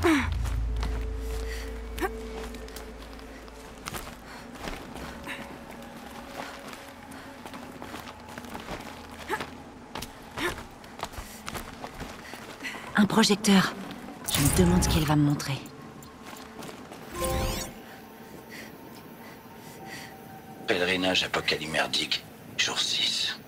Un projecteur. Je me demande ce qu'elle va me montrer. Pèlerinage apocalymerdique, jour 6.